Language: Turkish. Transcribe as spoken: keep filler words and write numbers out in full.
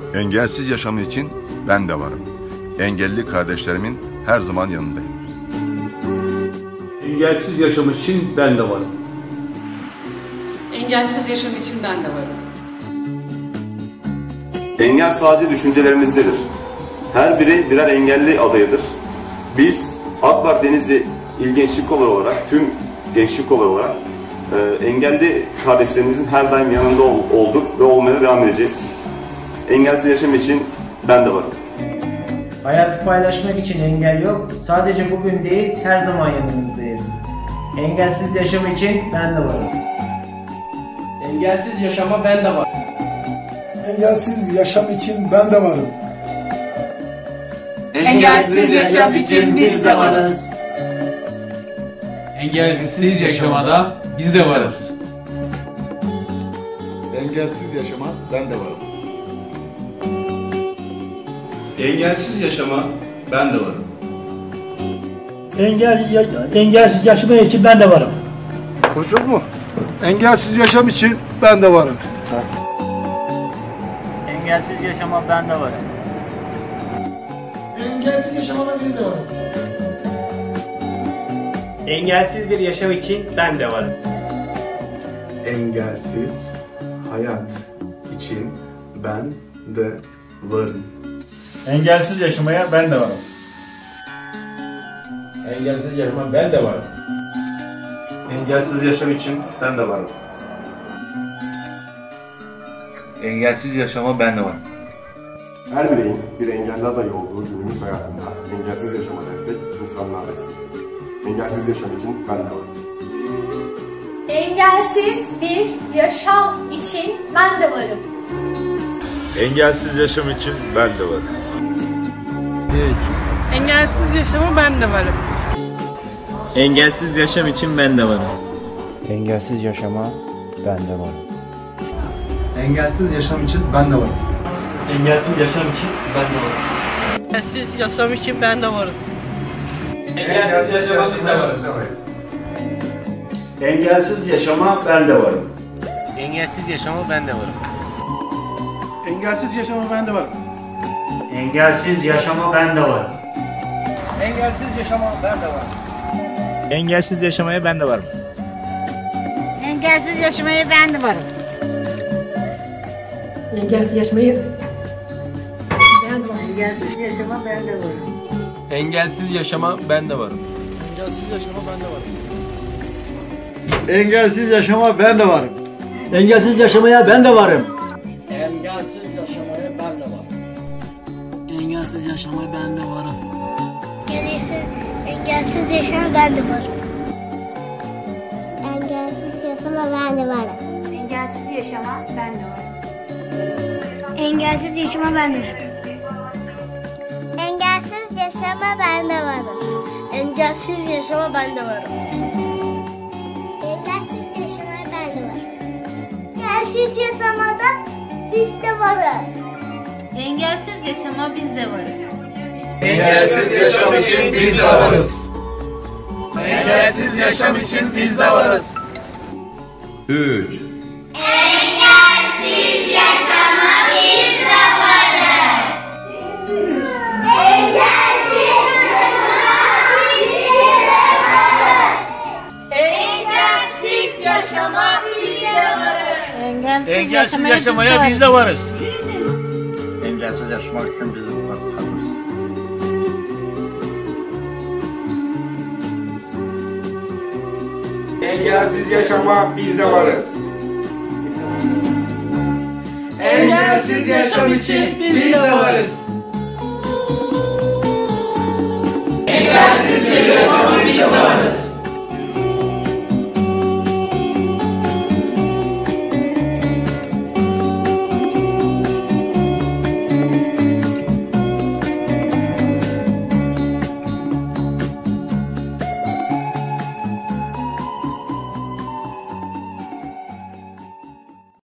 Engelsiz yaşamı için ben de varım. Engelli kardeşlerimin her zaman yanındayım. Engelsiz yaşam için ben de varım. Engelsiz yaşam için ben de varım. Engel sadece düşüncelerimizdedir. Her biri birer engelli adayıdır. Biz AK Parti Denizli İl Gençlik Kolları olarak, tüm gençlik kolları olarak e, engelli kardeşlerimizin her daim yanında ol, olduk ve olmaya devam edeceğiz. Engelsiz yaşam için ben de varım. Hayatı paylaşmak için engel yok. Sadece bugün değil, her zaman yanınızdayız. Engelsiz yaşam için ben de varım. Engelsiz yaşama ben de varım. Engelsiz yaşam için ben de varım. Engelsiz yaşam için biz de varız. Engelsiz yaşamada biz de varız. Engelsiz yaşama ben de varım. Engelsiz yaşama ben de varım. Engel, engelsiz yaşam için ben de varım. Konuşuyor mu? Engelsiz yaşam için ben de varım. Engelsiz yaşama ben de varım. Engelsiz yaşamada biz de varız. Engelsiz bir yaşam için ben de varım. Engelsiz hayat için ben de varım. Engelsiz yaşamaya ben de varım. Engelsiz yaşama ben de varım. Engelsiz yaşam için ben de varım. Engelsiz yaşama ben de varım. Her bireyin bir engelli adayı olduğu günümüz hayatında engelsiz yaşama destek, insanlığa destek. Engelsiz yaşam için ben de varım. Engelsiz bir yaşam için ben de varım. Engelsiz yaşam için ben de varım. Engelsiz yaşama ben de varım. Engelsiz yaşam için ben de varım. Engelsiz yaşama ben de varım. Engelsiz yaşam için ben de varım. Engelsiz yaşam için ben de varım. Engelsiz yaşam için ben de varım. Engelsiz yaşama biz de varız. Engelsiz yaşama ben de varım. Engelsiz yaşama ben de varım. Engelsiz yaşama ben de varım. Engelsiz yaşama ben de varım. Engelsiz yaşama ben de varım. Engelsiz yaşamaya ben de varım. Engelsiz yaşamaya ben de varım. Engelsiz yaşamayı ben de varım. Engelsiz yaşama ben de varım. Engelsiz yaşama ben de varım. Engelsiz yaşama ben de varım. Engelsiz yaşama ben de varım. Engelsiz yaşamaya ben de varım. Engelsiz yaşamaya ben de varım. Engelsiz yaşamaya ben de varım. Engelsiz yaşama ben de varım. Engelsiz yaşama ben de varım. Engelsiz yaşama ben de varım. Engelsiz yaşama ben de varım. Engelsiz yaşama ben de varım. Engelsiz yaşama ben de varım. Engelsiz yaşama ben de varım. Engelsiz yaşamada biz de varız. Engelsiz yaşama biz de varız. Engelsiz yaşam için biz de varız. Engelsiz yaşam için biz de varız. Üç. Engelsiz yaşama biz de varız. Engelsiz yaşama biz de varız. Engelsiz yaşamaya biz de varız. Engelsiz yaşamak için biz de varız. Engelsiz yaşama biz de varız. Engelsiz yaşam için biz de varız. Engelsiz yaşama